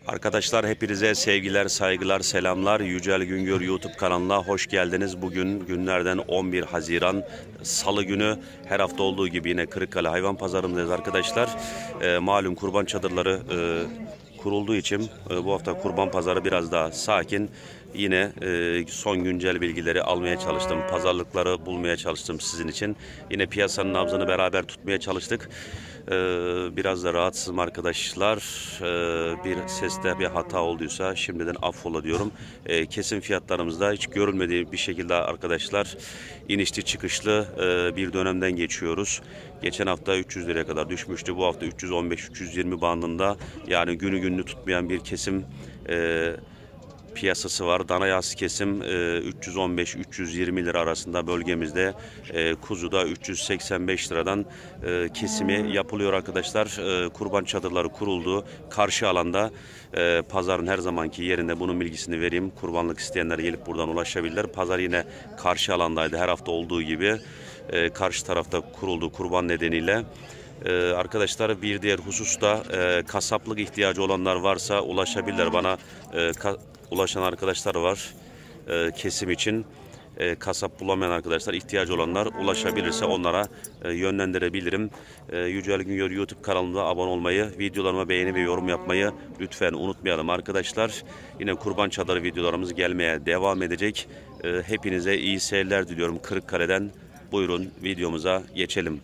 Arkadaşlar hepinize sevgiler, saygılar, selamlar. Yücel Güngör YouTube kanalına hoş geldiniz. Bugün günlerden 11 Haziran Salı günü her hafta olduğu gibi yine Kırıkkale Hayvan Pazarı'ndayız arkadaşlar. Malum kurban çadırları kurulduğu için bu hafta kurban pazarı biraz daha sakin. Yine son güncel bilgileri almaya çalıştım. Pazarlıkları bulmaya çalıştım sizin için. Yine piyasanın nabzını beraber tutmaya çalıştık. Biraz da rahatsızım arkadaşlar. Bir seste bir hata olduysa şimdiden affola diyorum. Kesim fiyatlarımızda hiç görülmediği bir şekilde arkadaşlar inişli çıkışlı bir dönemden geçiyoruz. Geçen hafta 300 liraya kadar düşmüştü. Bu hafta 315-320 bandında, yani günü gününü tutmayan bir kesim piyasası var. Dana yağsı kesim 315-320 lira arasında bölgemizde. Kuzu da 385 liradan kesimi yapılıyor arkadaşlar. Kurban çadırları kuruldu. Karşı alanda pazarın her zamanki yerinde, bunun bilgisini vereyim. Kurbanlık isteyenler gelip buradan ulaşabilirler. Pazar yine karşı alandaydı her hafta olduğu gibi. Karşı tarafta kuruldu kurban nedeniyle. Arkadaşlar bir diğer husus da kasaplık ihtiyacı olanlar varsa ulaşabilirler bana. Ulaşan arkadaşlar var kesim için. Kasap bulamayan arkadaşlar, ihtiyacı olanlar ulaşabilirse onlara yönlendirebilirim. Yücel Güngör YouTube kanalımda abone olmayı, videolarıma beğeni ve yorum yapmayı lütfen unutmayalım arkadaşlar. Yine kurban çadırı videolarımız gelmeye devam edecek. Hepinize iyi seyirler diliyorum Kırıkkale'den. Buyurun videomuza geçelim.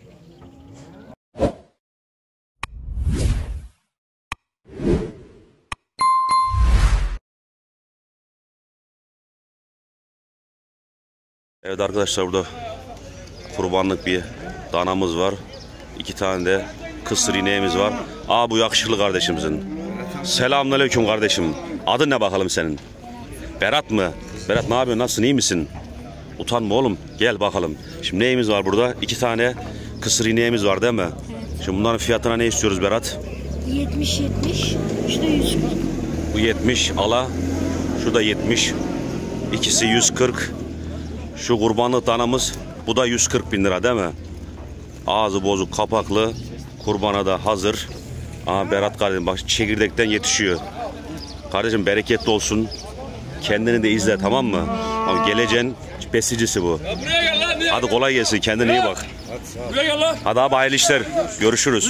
Evet arkadaşlar, burada kurbanlık bir danamız var. 2 tane de kısır ineğimiz var. Bu yakışıklı kardeşimizin. Selamünaleyküm kardeşim. Adın ne bakalım senin? Berat mı? Berat ne yapıyorsun? Nasılsın? İyi misin? Utanma oğlum. Gel bakalım. Şimdi neyimiz var burada? 2 tane kısır ineğimiz var değil mi? Şimdi bunların fiyatına ne istiyoruz Berat? 70. Şu da 140. Bu 70 ala. Şu da 70. İkisi 140. Şu kurbanlık danamız, bu da 140 bin lira değil mi? Ağzı bozuk, kapaklı, kurbana da hazır. Berat kardeşim bak, çekirdekten yetişiyor. Kardeşim bereketli olsun. Kendini de izle, tamam mı? Geleceğin besicisi bu. Hadi kolay gelsin, kendine iyi bak. Hadi abi, hayırlı işler. Görüşürüz.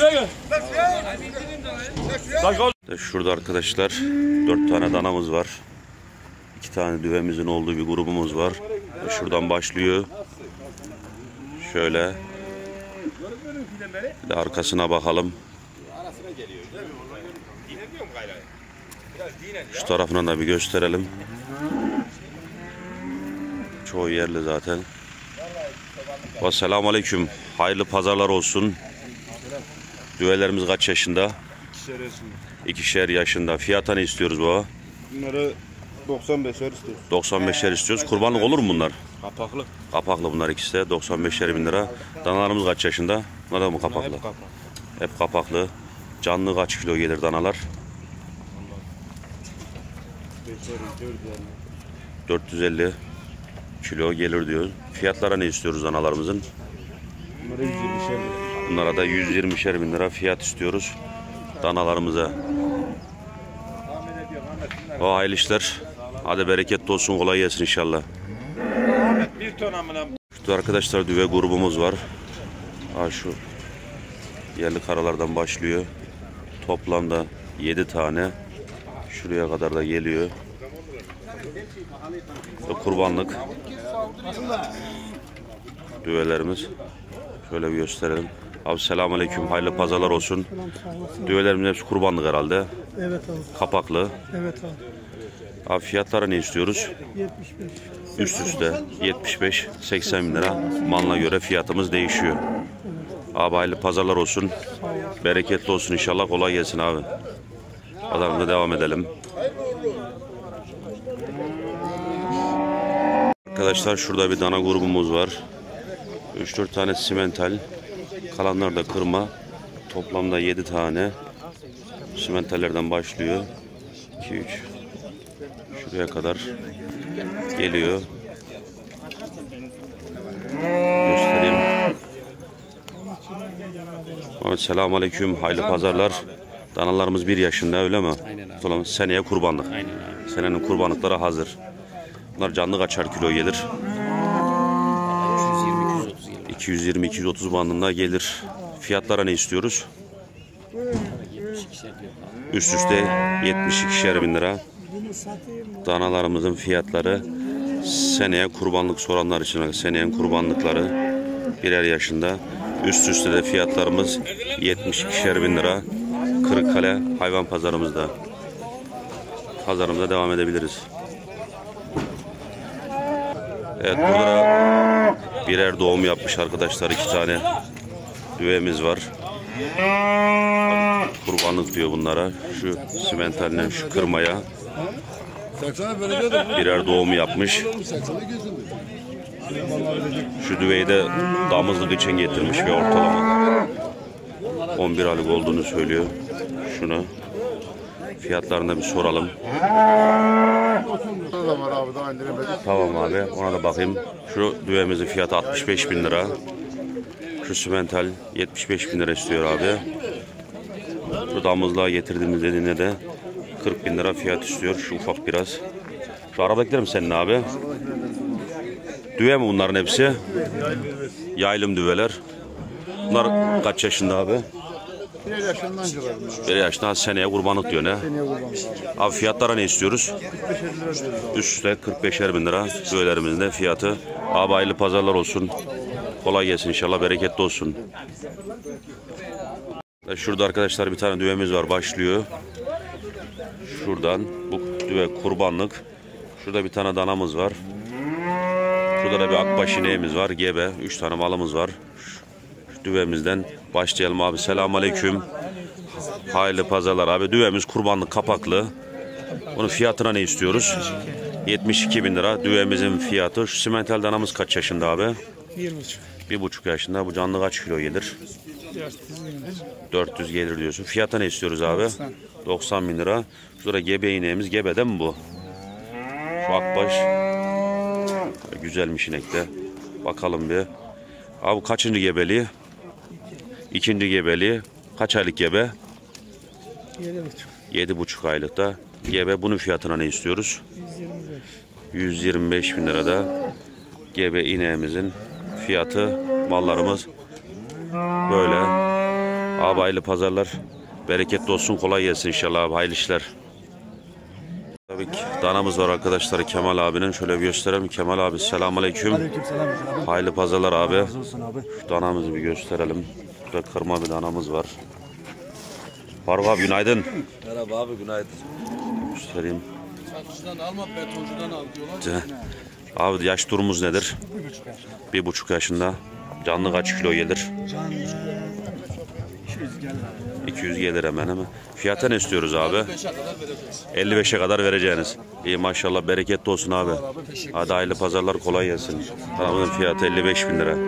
Şurada arkadaşlar 4 tane danamız var. 2 tane düvemizin olduğu bir grubumuz var. Şuradan başlıyor. Şöyle. Bir de arkasına bakalım. Şu tarafına da bir gösterelim. Çoğu yerli zaten. Selamünaleyküm. Hayırlı pazarlar olsun. Düvelerimiz kaç yaşında? 2'şer yaşında. Fiyata ne istiyoruz baba? Bunları 95'er istiyoruz. 95'er istiyoruz. Kurbanlık olur mu bunlar? Kapaklı. Kapaklı bunlar ikisi de. 95'er bin lira. Danalarımız kaç yaşında? Bunlar da mı kapaklı? Hep kapaklı. Hep kapaklı. Canlı kaç kilo gelir danalar? 450 kilo gelir diyor. Fiyatlara ne istiyoruz danalarımızın? Bunlara 120'şer lira. Bunlara da 120'şer bin lira fiyat istiyoruz danalarımıza. Hayırlı işler. Hadi bereketli olsun, kolay gelsin inşallah. Şu arkadaşlar düve grubumuz var. Şu yerli karalardan başlıyor. Toplamda 7 tane. Şuraya kadar da geliyor. Kurbanlık düvelerimiz. Şöyle bir gösterelim. Abi selamünaleyküm. Hayırlı pazarlar olsun. Düvelerimiz hepsi kurbanlık herhalde. Evet abi. Kapaklı. Evet abi. Abi fiyatlara ne istiyoruz? 75. Üst üste 75-80 bin lira. Malına göre fiyatımız değişiyor. Abi hayırlı pazarlar olsun. Bereketli olsun inşallah. Kolay gelsin abi. Pazarımıza devam edelim. Arkadaşlar şurada bir dana grubumuz var. 3-4 tane simental. Kalanlar da kırma. Toplamda 7 tane. Simentallerden başlıyor. 2-3. Şuraya kadar geliyor. Göstereyim. Selamünaleyküm. Hayırlı pazarlar. Danalarımız 1 yaşında öyle mi? Aynen abi. Tamam, seneye kurbanlık. Aynen abi. Senenin kurbanlıkları hazır. Bunlar canlı kaçar kilo gelir? 220-230 gelir. 220-230 bandında gelir. Fiyatlara ne istiyoruz? 72'şer diyor abi. Üst üste 72'şer bin lira. Danalarımızın fiyatları seneye kurbanlık soranlar için seneyen kurbanlıkları 1'er yaşında. Üst üste de fiyatlarımız 72'şer bin lira. Kırıkkale hayvan pazarımızda. Pazarımıza devam edebiliriz. Evet, burada birer doğum yapmış arkadaşlar. 2 tane düvemiz var. Kurbanlık diyor bunlara. Şu simentaline, şu kırmaya. Birer doğum yapmış. Şu düveyi de damızlık için getirmiş ve ortalama 11 aylık olduğunu söylüyor. Şunu fiyatlarına bir soralım. Tamam abi, ona da bakayım. Şu düvemizin fiyatı 65 bin lira. Şu simental 75 bin lira istiyor abi. Şu damızlığa getirdiğimiz dediğine de 40 bin lira fiyat istiyor. Şu ufak biraz. Şu aradakiler mi senin abi? Düve mi bunların hepsi? Yaylım düveler. Bunlar kaç yaşında abi? 1 yaşından civarında. 1 yaşında, seneye kurbanlık diyor ne? Abi fiyatlara ne istiyoruz? 45 lira diyoruz abi. Üstte 45'er bin lira düvelerimizin de fiyatı. Abi hayırlı pazarlar olsun. Kolay gelsin inşallah, bereketli olsun. Şurada arkadaşlar bir tane düvemiz var, başlıyor. Şuradan bu düve kurbanlık. Şurada bir tane danamız var. Şurada da bir akbaş ineğimiz var, gebe. 3 tane malımız var. Şu düvemizden başlayalım abi. Selamünaleyküm. Hayırlı pazarlar abi. Düvemiz kurbanlık, kapaklı. Bunun fiyatına ne istiyoruz? 72 bin lira düvemizin fiyatı. Şu simental danamız kaç yaşında abi? 1,5. 1,5 yaşında. Bu canlı kaç kilo gelir? 400 gelir diyorsun. Fiyata ne istiyoruz abi? 90 bin lira. Şurada gebe ineğimiz. Gebe değil mi bu? Şu akbaş. Güzelmiş inekte. Bakalım bir. Abi kaçıncı gebeliği? 2. gebeliği. Kaç aylık gebe? 7,5. 7,5 aylıkta. Gebe, bunun fiyatına ne istiyoruz? 125. 125 bin lirada gebe ineğimizin fiyatı. Mallarımız böyle. Abi hayırlı pazarlar. Bereketli olsun, kolay gelsin inşallah abi, hayırlı işler. Tabii ki danamız var arkadaşlar Kemal abinin. Şöyle bir gösterelim. Kemal abi selamünaleyküm. Aleykümselam abi. Hayırlı pazarlar abi. Razı olsun abi. Şu danamızı bir gösterelim. Burada kırma bir danamız var. Faruk abi günaydın. Merhaba abi, günaydın. Göstereyim. Satıcıdan alma, betoncudan al diyorlar. Abi yaş durumumuz nedir? 1,5 yaşında. Canlı kaç kilo gelir? Canlı 200 gelir abi. 200 gelir hemen hemen. Fiyata ne istiyoruz abi? 5'e kadar vereceğiz. 55'e kadar vereceğiniz. İyi maşallah, bereketli olsun abi. Hadi hayırlı pazarlar, kolay gelsin. Danamızın fiyatı 55 bin lira.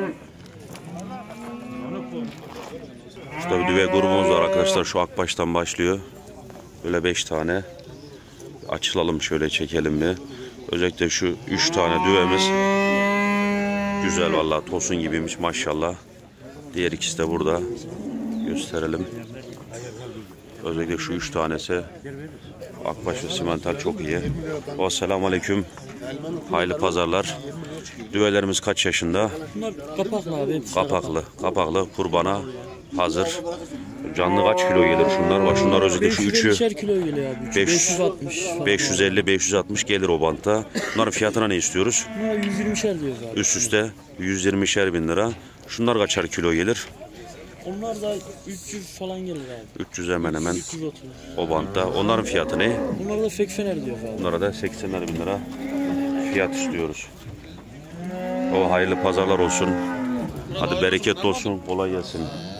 Şurada bir düve grubumuz var arkadaşlar. Şu akbaştan başlıyor. Böyle 5 tane. Açılalım şöyle, çekelim bir. Özellikle şu 3 tane düvemiz güzel vallahi, tosun gibiymiş maşallah. Diğer ikisi de burada. Gösterelim. Özellikle şu 3 tanesi akbaş ve simental çok iyi. Selamünaleyküm. Hayırlı pazarlar. Düvelerimiz kaç yaşında? Bunlar kapaklı abi. Kapaklı kurbana hazır. Canlı kaç kilo gelir şunlar? Bak şunlar özellikle şu üçü 550'şer kilo geliyor abi. 560. 550-560 gelir o bantta. Bunların fiyatına ne istiyoruz? Bunlar 120'şer diyoruz abi. Üst üste 120'şer bin lira. Şunlar kaçar kilo gelir? Onlar da 300 falan gelir abi. 300 hemen hemen 330. o bantta. Onların fiyatı ne? Bunlara da fekfener diyoruz abi. Bunlara da 80'er bin lira fiyat istiyoruz. O hayırlı pazarlar olsun. Hadi bereketli olsun. Kolay gelsin.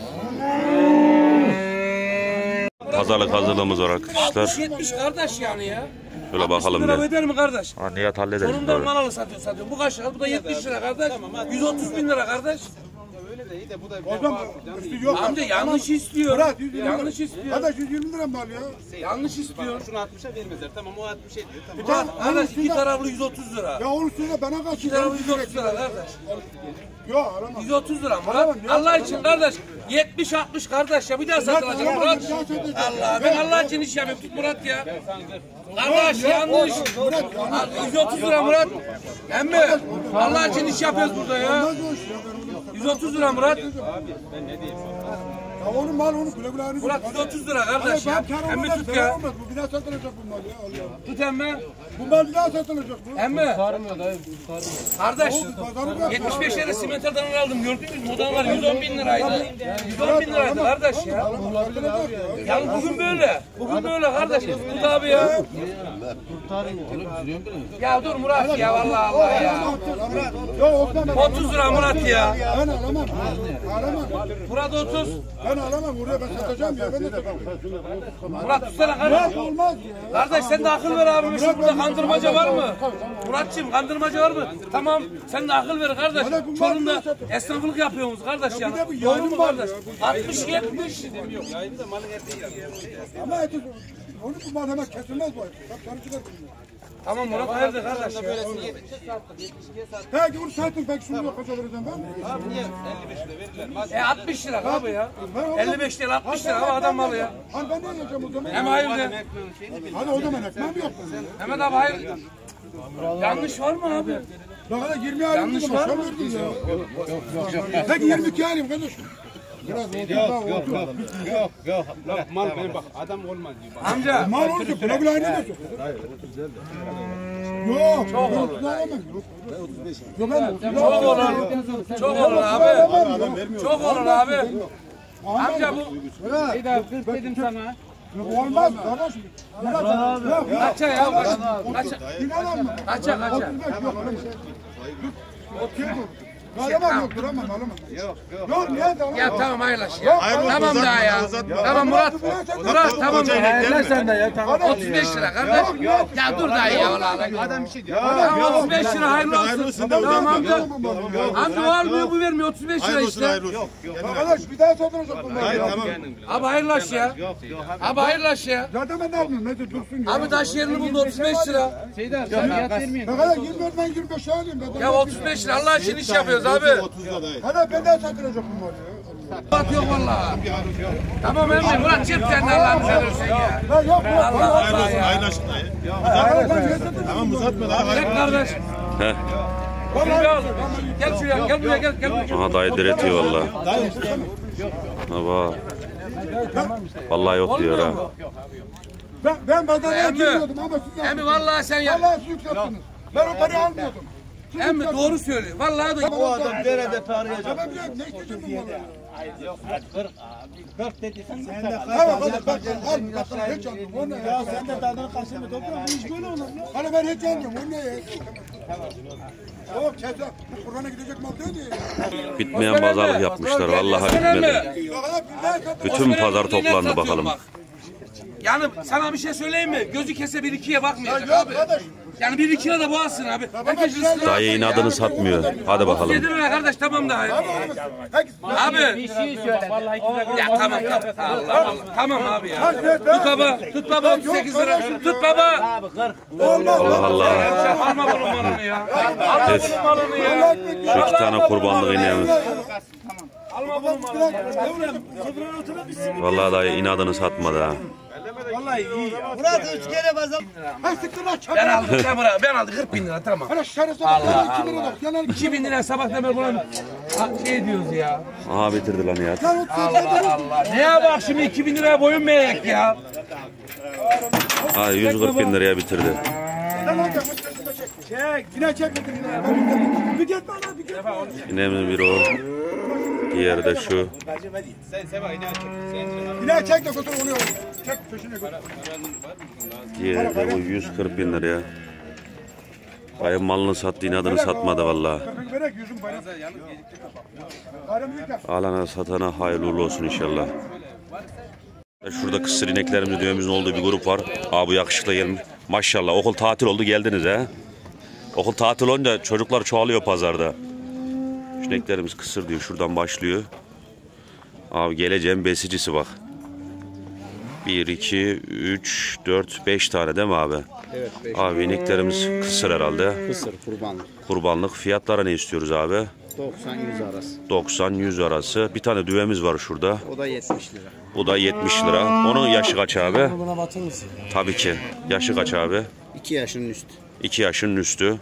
Pazarlık hazırlığımız var arkadaşlar. 70 kardeş yani ya. Şöyle bakalım lira bir. öder mi kardeş? Ha, Nihat hallederiz. Sonundan mal alır satıyor. Bu kaç lira? Bu da 70 lira kardeş. 130 bin lira kardeş. O zaman üstü yok. Amca yanlış istiyor. Murat 120 Yanlış lira. istiyor. Kardeş 120 lira mal ya. Yanlış istiyor. Şunu 60'a vermezler. Tamam o 60'a diyor. Tamam. Murat kardeş iki taraflı 130 lira. Ya onun üstüne bana kaç İki taraflı 130 lira kardeş. Yok alamam. 130 lira Murat. Allah için kardeş. 70-60 kardeş ya bir daha satılacak Murat. Allah ben Allah için iş yapıyorum. Tut Murat ya. Kardeş yanlış. 130 lira Murat. Emmi Allah için iş yapıyoruz burada ya. 130 lira Murat. Ya onun mal onun güle güle aynı. Murat 130 lira kardeş ya. Emmi tut ya. Bu bir daha satılacak bu mal ya. Allah. Tut emmi. Bu mal bir daha satılacak bu. Emmi. Kardeş 75 lira simenterden aldım gördünüz mü? Odalar 110 bin liraydı. 110 bin liraydı kardeş ya. Yani bugün böyle. Bugün böyle kardeş. Tut abi ya. Ya dur Murat ya vallahi Allah ya. Yok Osman ben 30 lira Murat ya. ben alamam. Alamam. Murat 30. Ben alamam. Buraya ben satacağım ya. Ben de satacağım. Murat tutsana kardeş. Olmaz ya. Kardeş sen de akıl ver abime. Şimdi burada kandırmaca var mı? Muratçım kandırmaca var mı? Tamam sen de akıl ver kardeş. Çorum'da esnaflık yapıyorsunuz kardeş yani. Doğru mu kardeş? 60-70. Ama eti onu bu mal hemen kesilmez bu. Bak sarı çıkar. Tamam Murat hayırdır kardeş ya. Peki onu satın peki şunu yok kaça vereceğim ben? 60 lira abi ya. 55 lira 60 lira ama adam malı ya. Hani ben ne yiyeceğim o zaman? Hem hayırdır. Hadi o zaman ekmeğim yok. Hemen abi hayır. Yanlış var mı abi? Ne kadar 20 alayım Yanlış dedim, var sen mı? verdin ya. Peki 22 alayım kardeşim. Biraz otur daha otur. Yok mal benim bak adam olmaz diyor. Amca. Mal olacak buna bile aynı diyorsun. Yok. Çok olur. Yok ben Çok olur. Çok olur abi. Çok olur abi. Amca bu. Bir daha 40 dedim sana. olmaz kardeşim. Yok. Kaça ya? Kaça? İnanın mı? Kaça kaça? 35 yok. Alamam yoktur alamam. Yok niye de alamam. Ya tamam hayırlaş ya. Tamam daha ya. Tamam Murat. Murat tamam ya. Sen de ya tamam. 35 lira kardeş. Ya dur daha ya vallahi. Adam bir şey diyor. Tamam 35 lira hayırlı olsun. Tamam amca. Amca o almıyor bu vermiyor 35 lira işte. Arkadaş bir daha satılacak bunlar ya. Abi hayırlaş ya. Abi hayırlaş ya. Zaten ben de almıyorum. Ne de dursun ya. Abi taş yerini buldu 35 lira. Şeyden sen fiyat vermiyorsun. Ne kadar 24 ben 25 alayım. Ya 35 lira Allah için iş yapıyoruz abi. Hadi ben de satılacak bunlar ya. Bak yok vallahi. Tamam emmi Murat çek sen de Allah'ını seversen ya. Ya yok yok. Allah Allah ya. Tamam uzatma daha. Çek kardeş. Heh. Şunu al. Gel şuraya gel buraya gel buraya. Aha dayı diretiyor valla. Baba. Vallahi yok diyor ha. Ben pazarlığa Emmi. girmiyordum ama siz Emmi vallahi sen ya. Vallahi siz yükselttiniz. Ben o parayı almıyordum. Emmi doğru söylüyor. Vallahi da. O adam nerede para yazıyor? Ben biliyorum ne isteyeceğim bu malı. Tamam hadi bak al hiç almıyorum. O ne ya? Sen de tadını kaçırma topla bu iş böyle olur. Hani ben hiç almıyorum. O ne ya? Yok keser. Kur'an'a gidecek mal değil. Bitmeyen pazarlık yapmışlar. Vallahi bitmedi. Bütün pazar toplandı bakalım. Yani sana bir şey söyleyeyim mi? Gözü kese 1-2'ye bakmayacak abi. Yani 1-2 lira da boğazsın abi. Herkes rızkını... Dayı inadını satmıyor. Hadi bakalım. 7 lira kardeş tamam daha ya. Abi. Bir şey söyle. Vallahi Ya tamam tamam. Allah Allah. Tamam abi ya. Tut baba. Tut baba 38 lira. Tut baba. Allah Allah. Alma bunun malını ya. Alma bunun malını ya. Şu iki tane kurbanlık ineğimiz. Alma bunun malını ya. Vallahi dayı inadını satmadı ha. Murat 3 kere fazla. Ha sıktın lan çabuk. Ben aldım sen bırak. Ben aldım 40 bin lira tamam. Hala şarjı sabah 2 lira bak. Yanar 2 bin lira sabahtan beri buna şey diyoruz ya. Aha bitirdi lan ya. Allah Allah. Neye bak şimdi 2 bin liraya boyun mu eğek ya? Ha 140 bin liraya bitirdi. Çek. Yine çekmedin yine. Bir git bana bir git. İneğimizin biri o. Diğeri de şu. Yine çek de götür onu. Çek köşene götür. Diğeri de bu 140 bin liraya. Dayı malını sattı, inadını satmadı vallahi. Verek yüzüm bayram. Bayram yıkar. Alana satana hayırlı uğurlu olsun inşallah. Şurada kısır ineklerimizin düğümümüzün olduğu bir grup var. Abi yakışıklı gelmiş. Maşallah okul tatil oldu geldiniz ha. Okul tatil olunca çocuklar çoğalıyor pazarda. Şu ineklerimiz kısır diyor. Şuradan başlıyor. Abi geleceğin besicisi bak. 1, 2, 3, 4, 5 tane değil mi abi? Evet. Abi ineklerimiz kısır herhalde. Kısır kurbanlık. Kurbanlık. Fiyatlara ne istiyoruz abi? 90-100 arası. 90-100 arası. Bir tane düvemiz var şurada. O da 70 lira. O da 70 lira. Onun yaşı kaç abi? Buna batır mısın? Tabii ki. Yaşı kaç abi? 2 yaşının üstü. 2 yaşının üstü.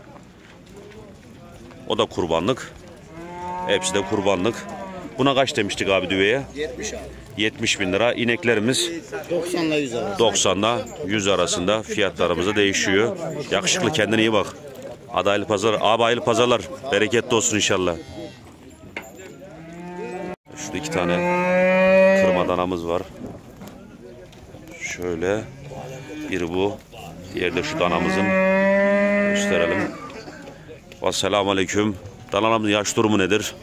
O da kurbanlık. Hepsi de kurbanlık. Buna kaç demiştik abi düveye? 70 abi. 70 bin lira. İneklerimiz 90 ile 100 arası. 90'la 100 arasında fiyatlarımız da değişiyor. Yakışıklı, kendine iyi bak. Hadi hayırlı pazar. Abi hayırlı pazarlar. Bereketli olsun inşallah. Şurada 2 tane kırma danamız var. Şöyle. Biri bu. Diğeri de şu danamızın. Gösterelim. Esselamu Aleyküm. Danamızın yaş durumu nedir?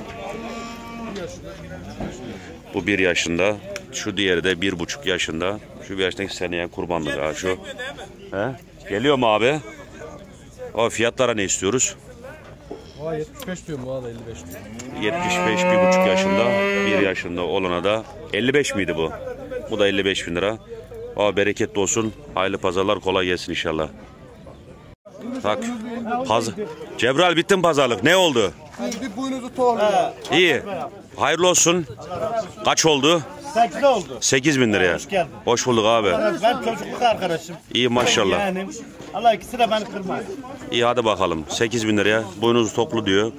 Bu 1 yaşında. Şu diğeri de 1,5 yaşında. Şu 1 yaşındaki seneye kurbanlık ha şu. He? Geliyor mu abi? O fiyatlara ne istiyoruz? 75 diyorum bu arada 55 diyorum. 75, 1,5 yaşında. 1 yaşında olana da 55 miydi bu? Bu da 55 bin lira. O bereketli olsun. Hayırlı pazarlar, kolay gelsin inşallah. Tak. Cebrail bitti mi pazarlık? Ne oldu? Bir boynuzu tohlu. İyi. Hayırlı olsun. Kaç oldu? 8 oldu. 8 bin liraya. Hoş geldin. Hoş bulduk abi. Ben çocukluk arkadaşım. İyi maşallah. Yani Allah ikisi de beni kırmaz. İyi hadi bakalım. 8 bin liraya. Boynuzu toklu diyor.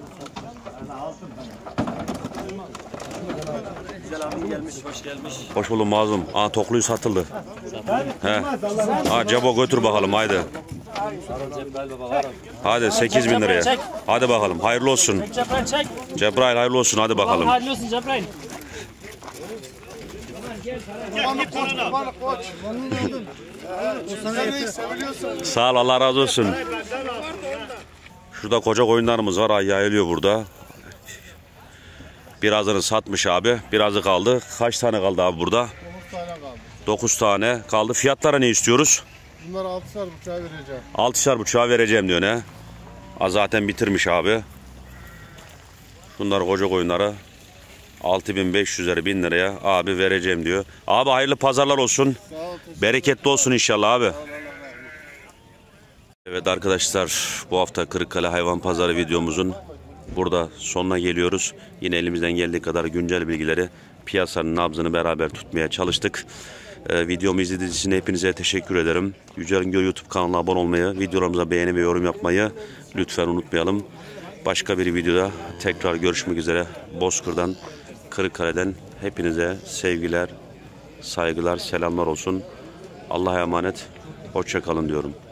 Hoş bulduk mazlum. Aa tokluyu satıldı. He. Ha cebo götür bakalım haydi. Hadi 8 bin liraya. Hadi bakalım hayırlı olsun. Cebrail çek. Cebrail hayırlı olsun hadi bakalım. Hayırlı olsun Cebrail. Sağ ol Allah razı olsun. Şurada koca koyunlarımız var. Ay yayılıyor burada. Birazını satmış abi. Birazı kaldı. Kaç tane kaldı abi burada? 9 tane kaldı. 9 tane kaldı. Fiyatlara ne istiyoruz? Bunları 6'şar bıçağa vereceğim. 6'şar bıçağı vereceğim diyor ne? Zaten bitirmiş abi. Şunlar koca koyunlara 6.500'leri 1000 liraya abi vereceğim diyor. Abi hayırlı pazarlar olsun. Bereketli olsun inşallah abi. Evet arkadaşlar, bu hafta Kırıkkale Hayvan Pazarı videomuzun burada sonuna geliyoruz. Yine elimizden geldiği kadar güncel bilgileri, piyasanın nabzını beraber tutmaya çalıştık. Videomu izlediğiniz için hepinize teşekkür ederim. Yücel Güngör YouTube kanalına abone olmayı, videolarımıza beğeni ve yorum yapmayı lütfen unutmayalım. Başka bir videoda tekrar görüşmek üzere. Bozkır'dan, Kırıkkale'den hepinize sevgiler, saygılar, selamlar olsun. Allah'a emanet, hoşça kalın diyorum.